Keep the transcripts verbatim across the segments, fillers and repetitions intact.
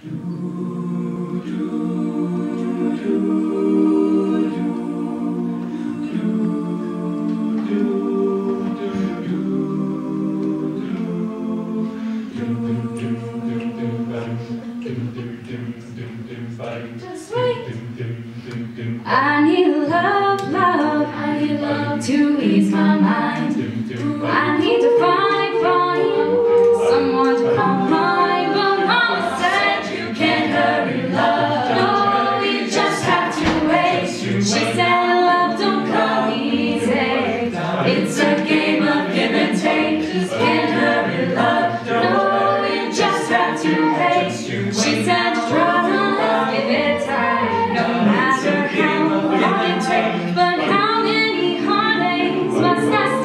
Just wait. I need love, love, I need love to ease my mind. I need to find, find someone to call mine. But Mama said you can't hurry love. No, you just have to wait. She said love don't come easy. It's a game of give and take. Just can't hurry love. No, you just have to wait. She said try to give it time. No matter how long it takes. But how many heartaches must I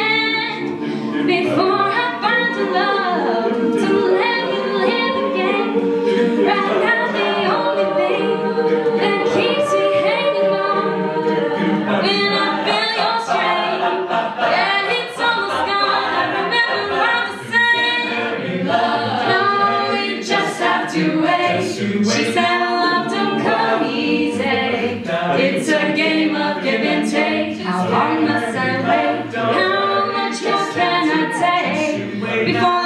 stand before I find a love to let me live again? Right now the only thing that keeps me hanging on, when I feel your strain, yeah, it's almost gone. I remember Mama saying, no, you just have to wait. She said love don't come easy. It's a game of give and take. How long must I wait? How much more can I take before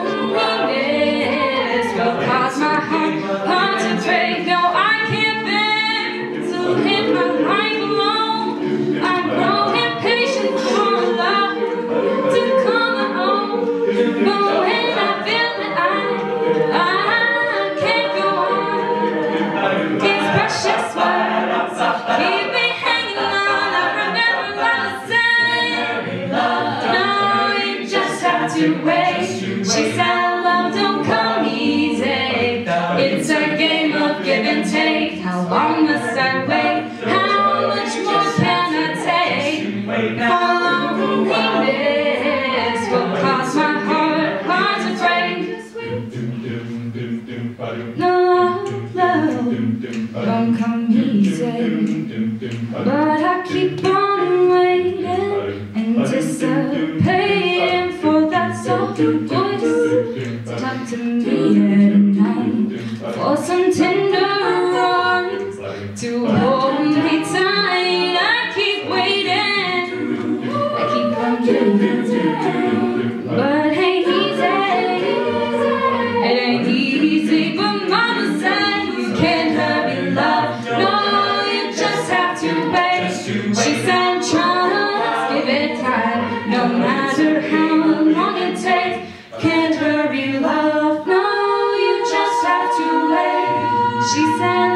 loneliness will cause my heart, heart to break? No, I can't bear to live my life alone. I grow impatient for love to come home. But when I feel that I, I can't go on, these precious words keep me hanging on. I remember Mama saying, no, you just have to wait. She said love don't come easy. It's a game of give and take. How long must I wait? How much more can I take? For loneliness will cause my heart, heart to break. No, love don't come easy. But I keep on waiting, anticipating for that soft voice to talk to me at night, for some tender words to hold me tight. I keep waiting, I keep on waiting, but it ain't easy. It ain't easy, but Mama said you can't hurry love. No, you just have to wait. She said just give it time. No matter how long it takes, can't hurry love. No, you just have to wait. She said